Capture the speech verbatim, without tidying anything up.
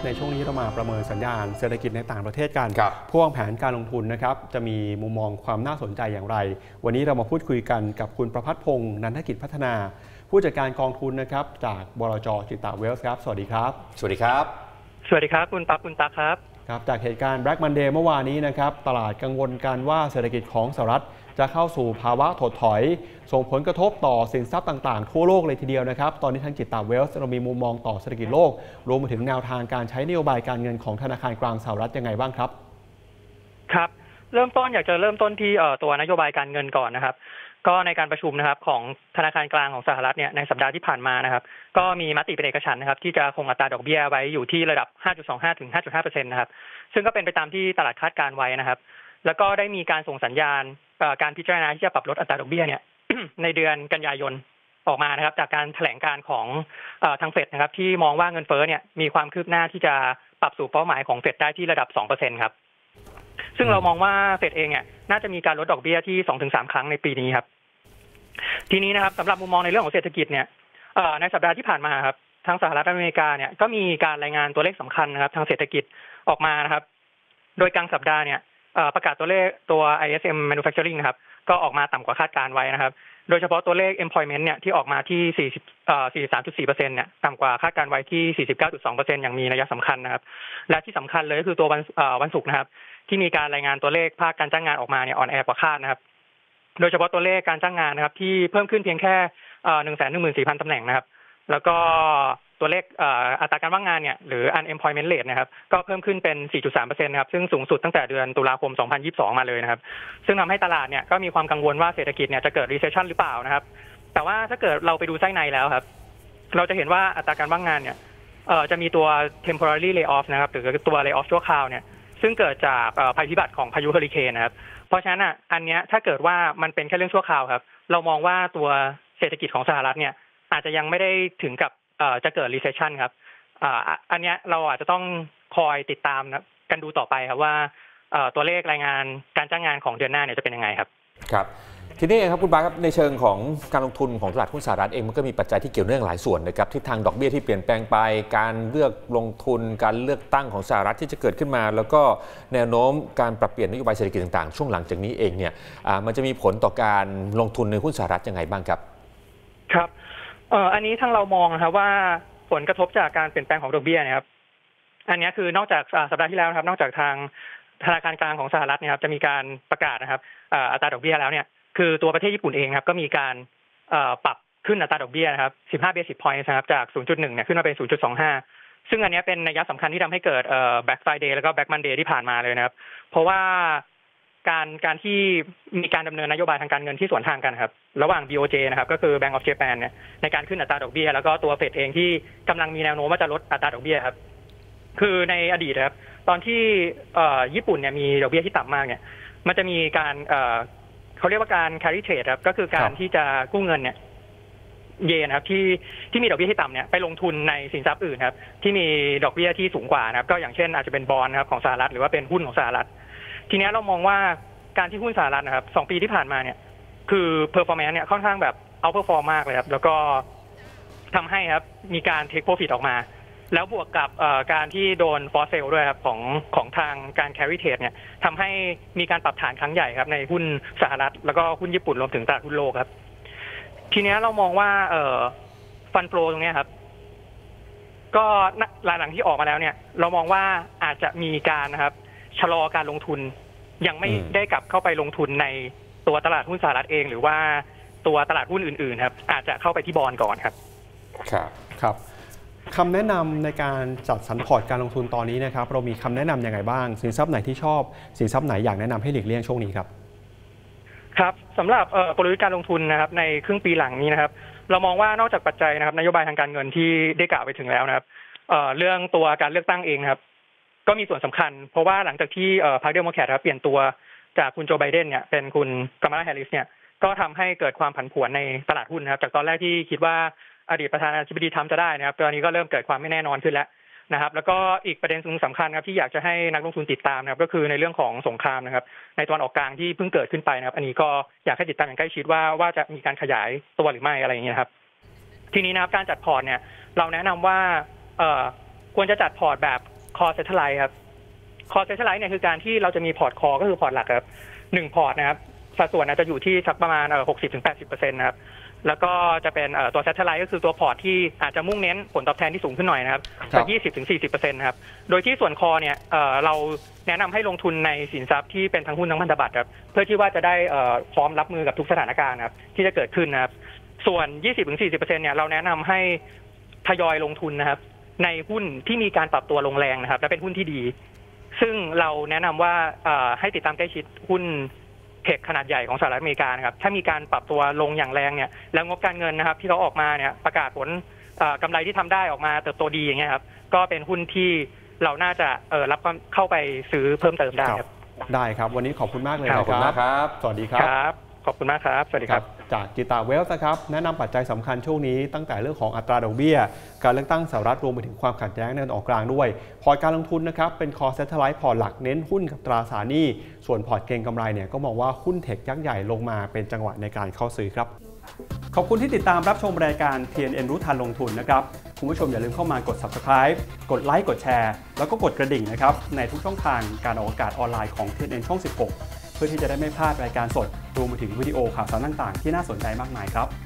ในช่วงนี้เรามาประเมินสัญญาณเศรษฐกิจในต่างประเทศกันผู้วางแผนการลงทุนนะครับจะมีมุมมองความน่าสนใจอย่างไรวันนี้เรามาพูดคุยกันกับคุณประภัสพงษ์นันทกิจพัฒนาผู้จัดการกองทุนนะครับจากบลจ.จิตตะเวลส์ครับสวัสดีครับสวัสดีครับสวัสดีครับคุณตั๊กคุณตั๊กครับครับจากเหตุการณ์ Black Monday เมื่อวานนี้นะครับตลาดกังวลกันว่าเศรษฐกิจของสหรัฐจะเข้าสู่ภาวะถดถอยส่งผลกระทบต่อสินทรัพย์ต่างๆทั่วโลกเลยทีเดียวนะครับตอนนี้ทางจิตตะเวลส์เรามีมุมมองต่อเศรษฐกิจโลกรวมไปถึงแนวทางการใช้นโยบายการเงินของธนาคารกลางสหรัฐยังไงบ้างครับครับเริ่มต้นอยากจะเริ่มต้นที่ตัวนโยบายการเงินก่อนนะครับก็ในการประชุมนะครับของธนาคารกลางของสหรัฐเนี่ยในสัปดาห์ที่ผ่านมานะครับก็มีมติเป็นเอกฉันท์นะครับที่จะคงอัตราดอกเบี้ยไว้อยู่ที่ระดับ ห้าจุดสองห้า ถึง ห้าจุดห้าเปอร์เซ็นต์ นะครับซึ่งก็เป็นไปตามที่ตลาดคาดการไว้นะครับแล้วก็ได้มีการส่งสัญญาณการพิจารณาที่จะปรับลดอัตราดอกเบี้ยเนี่ย ในเดือนกันยายนออกมานะครับจากการแถลงการของทางเฟดนะครับที่มองว่าเงินเฟ้อเนี่ยมีความคืบหน้าที่จะปรับสู่เป้าหมายของเฟดได้ที่ระดับ สองเปอร์เซ็นต์ ครับซึ่งเรามองว่าเฟดเองเนี่ยน่าจะมีการลดดอกเบี้ยที่ สองถึงสาม ครั้งในปีนี้ครับทีนี้นะครับสำหรับมุมมองในเรื่องของเศรษฐกิจเนี่ยในสัปดาห์ที่ผ่านมาครับทางสหรัฐอเมริกาเนี่ยก็มีการรายงานตัวเลขสำคัญนะครับทางเศรษฐกิจออกมานะครับโดยกลางสัปดาห์เนี่ยประกาศตัวเลขตัว ไอ เอส เอ็ม Manufacturing นะครับก็ออกมาต่ำกว่าคาดการไว้นะครับโดยเฉพาะตัวเลข employment เนี่ยที่ออกมาที่สี่สิบเอ่อ สี่สิบสามจุดสี่เปอร์เซ็นต์ เนี่ยต่ำกว่าคาดการไว้ที่ สี่สิบเก้าจุดสองเปอร์เซ็นต์ อย่างมีนัยสำคัญนะครับและที่สำคัญเลยก็คือตัววันเอ่อวันศุกร์นะครับที่มีการรายงานตัวเลขภาคการจ้างงานออกมาเนี่ยอ่อนแอกว่าคาดนะครับโดยเฉพาะตัวเลขการจ้างงานนะครับที่เพิ่มขึ้นเพียงแค่เอ่อ หนึ่งแสนหนึ่งหมื่นสี่พัน ตำแหน่งนะครับแล้วก็ตัวเลขอัตราการว่างงานเนี่ยหรือ unemployment rate นะครับก็เพิ่มขึ้นเป็น สี่จุดสามเปอร์เซ็นต์ นะครับซึ่งสูงสุดตั้งแต่เดือนตุลาคมสองพันยี่สิบสองมาเลยนะครับซึ่งทำให้ตลาดเนี่ยก็มีความกังวลว่าเศรษฐกิจเนี่ยจะเกิด recession หรือเปล่านะครับแต่ว่าถ้าเกิดเราไปดูไส้ในแล้วครับเราจะเห็นว่าอัตราการว่างงานเนี่ยเอ่อจะมีตัว temporary layoff นะครับหรือตัว layoff ชั่วคราวเนี่ยซึ่งเกิดจากภัยพิบัติของพายุเฮอริเคนนะครับเพราะฉะนั้นอ่ะอันเนี้ยถ้าเกิดว่ามันเป็นแค่เรื่องชั่วคราวครับเรามองว่าตัวเศรษฐกิจของสหรัฐเนี่ยอาจจะยังไม่ได้ถึงกับจะเกิด recession ครับอันนี้เราอาจจะต้องคอยติดตามกันดูต่อไปครับว่าตัวเลขรายงานการจ้างงานของเดือนหน้าเนี่ยจะเป็นยังไงครับครับทีนี้ครับคุณบาครับในเชิงของการลงทุนของตลาดหุ้นสหรัฐเองมันก็มีปัจจัยที่เกี่ยวเนื่องหลายส่วนนะครับทิศทางดอกเบี้ยที่เปลี่ยนแปลงไปการเลือกลงทุนการเลือกตั้งของสหรัฐที่จะเกิดขึ้นมาแล้วก็แนวโน้มการปรับเปลี่ยนนโยบายเศรษฐกิจต่างๆช่วงหลังจากนี้เองเนี่ยมันจะมีผลต่อการลงทุนในหุ้นสหรัฐยังไงบ้างครับครับเอ่ออันนี้ทางเรามองนะครับว่าผลกระทบจากการเปลี่ยนแปลงของดอกเบี้ยนะครับอันนี้คือนอกจากสัปดาห์ที่แล้วนะครับนอกจากทางธนาคารกลางของสหรัฐเนี่ยครับจะมีการประกาศนะครับอัตราดอกเบี้ยแล้วเนี่ยคือตัวประเทศญี่ปุ่นเองครับก็มีการปรับขึ้นอัตราดอกเบี้ยนะครับสิบห้า basis points นะครับจาก ศูนย์จุดหนึ่ง เนี่ยขึ้นมาเป็น ศูนย์จุดสองห้า ซึ่งอันนี้เป็นนัยสำคัญที่ทำให้เกิด Black Friday แล้วก็ Black Monday ที่ผ่านมาเลยนะครับเพราะว่าการการที่มีการดำเนินนโยบายทางการเงินที่สวนทางกันครับระหว่าง บี โอ เจ นะครับก็คือ Bank of Japan เนี่ยในการขึ้นอัตราดอกเบี้ยแล้วก็ตัวเฟดเองที่กำลังมีแนวโน้มว่าจะลดอัตราดอกเบี้ยครับคือในอดีตครับตอนที่ญี่ปุ่นเนี่ยมีดอกเบี้ยที่ต่ำมากเนี่ยมันจะมีการเขาเรียกว่าการ carry trade ครับก็คือการที่จะกู้เงินเนี่ยเยนครับที่ที่มีดอกเบี้ยที่ต่ำเนี่ยไปลงทุนในสินทรัพย์อื่นครับที่มีดอกเบี้ยที่สูงกว่านะครับก็อย่างเช่นอาจจะเป็นบอนด์ครับของสหรัฐหรือว่าเป็นหุ้นของสหรัฐทีนี้เรามองว่าการที่หุ้นสหรัฐนะครับสองปีที่ผ่านมาเนี่ยคือ performance เนี่ยค่อนข้างแบบ outperform มากเลยครับแล้วก็ทำให้ครับมีการ take profit ออกมาแล้วบวกกับการที่โดน force sale ด้วยครับของของทางการ carry trade เนี่ยทำให้มีการปรับฐานครั้งใหญ่ครับในหุ้นสหรัฐแล้วก็หุ้นญี่ปุ่นรวมถึงตลาดหุ้นโลกครับทีนี้เรามองว่าเอ่อ fund flow ตรงนี้ครับก็หลังๆที่ออกมาแล้วเนี่ยเรามองว่าอาจจะมีการนะครับชะลอการลงทุนยังไม่ได้กลับเข้าไปลงทุนในตัวตลาดหุ้นสหรัฐเองหรือว่าตัวตลาดหุ้นอื่นๆครับอาจจะเข้าไปที่บอนด์ก่อนครับครับครับคำแนะนำในการจัดสรรพอร์ตการลงทุนตอนนี้นะครับเรามีคำแนะนำยังไงบ้างสินทรัพย์ไหนที่ชอบสินทรัพย์ไหนอยากแนะนำให้หลีกเลี่ยงช่วงนี้ครับครับสำหรับกลยุทธ์การลงทุนนะครับในครึ่งปีหลังนี้นะครับเรามองว่านอกจากปัจจัยนะครับนโยบายทางการเงินที่ได้กล่าวไปถึงแล้วนะครับเรื่องตัวการเลือกตั้งเองครับก็มีส่วนสำคัญเพราะว่าหลังจากที่พรรคเดโมแครตครับเปลี่ยนตัวจากคุณโจไบเดนเนี่ยเป็นคุณกัมลาแฮร์ริสเนี่ยก็ทำให้เกิดความผันผวนในตลาดหุ้นนะครับจากตอนแรกที่คิดว่าอดีตประธานาธิบดีทรัมป์จะได้นะครับตอนนี้ก็เริ่มเกิดความไม่แน่นอนขึ้นแล้วนะครับแล้วก็อีกประเด็นสำคัญครับที่อยากจะให้นักลงทุนติดตามนะครับก็คือในเรื่องของสงครามนะครับในตะวันออกกลางที่เพิ่งเกิดขึ้นไปนะครับอันนี้ก็อยากให้ติดตามอย่างใกล้ชิดว่าว่าจะมีการขยายตัวหรือไม่อะไรอย่างเงี้ยครับทีนี้นะครับการจัดพอร์ตเนี่ยเราแนะนำว่าเอ่อควรจะจัดพอร์ตแบบคอเซทไลท์ครับคอเซทไลท์เนี่ยคือการที่เราจะมีพอร์ตคอก็คือพอร์ตหลักครับหนึ่งพอร์ตนะครับสัดส่วนอาจจะอยู่ที่สักประมาณหกสิบถึงแปดสิบเปอร์เซ็นต์นะครับแล้วก็จะเป็นตัวเซทไลท์ก็คือตัวพอร์ตที่อาจจะมุ่งเน้นผลตอบแทนที่สูงขึ้นหน่อยนะครับสัก ยี่สิบถึงสี่สิบเปอร์เซ็นต์ นะครับโดยที่ส่วนคอเนี่ยเราแนะนำให้ลงทุนในสินทรัพย์ที่เป็นทั้งหุ้นทั้งพันธบัตรครับเพื่อที่ว่าจะได้พร้อมรับมือกับทุกสถานการณ์ครับที่จะเกิดขึ้นนะครับส่วน ยี่สิบถึงสี่สิบเปอร์เซ็นต์ เนี่ยเราแนะนำให้ทยอยลงทุนนะครับในหุ้นที่มีการปรับตัวลงแรงนะครับและเป็นหุ้นที่ดีซึ่งเราแนะนำว่าให้ติดตามใกล้ชิดหุ้นเทคขนาดใหญ่ของสหรัฐอเมริกานะครับถ้ามีการปรับตัวลงอย่างแรงเนี่ยแล้วงบการเงินนะครับที่เขาออกมาเนี่ยประกาศผลกำไรที่ทำได้ออกมาเติบโตดีอย่างเงี้ยครับก็เป็นหุ้นที่เราน่าจะรับเข้าไปซื้อเพิ่มเติมได้ครับได้ครับวันนี้ขอบคุณมากเลยขอบคุณมากครับสวัสดีครับขอบคุณมากครับสวัสดีครับจากจิตาเวลส์นะครับแนะนำปัจจัยสำคัญช่วงนี้ตั้งแต่เรื่องของอัตราดอกเบี้ยการเลือกตั้งสหรัฐรวมไปถึงความขัดแย้งในตะวันออกกลางด้วยพอร์ตการลงทุนนะครับเป็นคอเซทไลท์พอร์ตหลักเน้นหุ้นกับตราสารหนี้ส่วนพอร์ตเก็งกำไรเนี่ยก็มองว่าหุ้นเทคยักษ์ใหญ่ลงมาเป็นจังหวะในการเข้าซื้อครับขอบคุณที่ติดตามรับชมรายการ ที เอ็น เอ็น รู้ทันลงทุนนะครับคุณผู้ชมอย่าลืมเข้ามากด ซับสไครบ์ กดไลค์กดแชร์แล้วก็กดกระดิ่งนะครับในทุกช่องทางการออกอากาศออนไลน์ของ ที เอ็น เอ็น ช่องสิบหกเพื่อที่จะได้ไม่พลาดรายการสดรวมไปถึงวิดีโอข่าวสารต่างๆที่น่าสนใจมากมายครับ